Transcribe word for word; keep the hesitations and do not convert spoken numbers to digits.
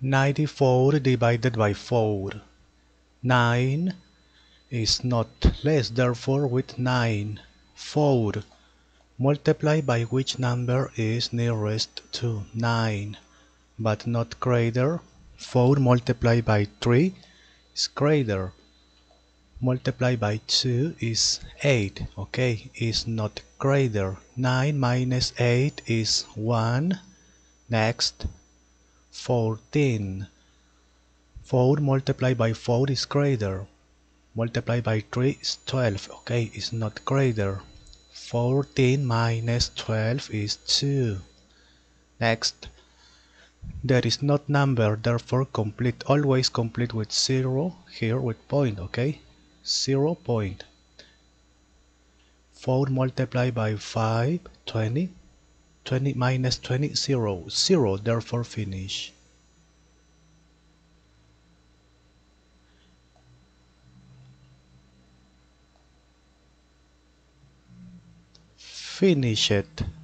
ninety-four divided by four. nine is not less, therefore with nine. four. Multiply by which number is nearest to nine, but not greater. four multiplied by three is greater. Multiply by two is eight, okay, is not greater. nine minus eight is one. Next, fourteen. four multiplied by four is greater. Multiply by three is twelve, okay, is not greater. fourteen minus twelve is two. Next, there is not number, therefore complete, always complete with zero, here with point, okay, zero point. four multiplied by five, twenty. twenty minus twenty, zero. zero, therefore finish. Finish it.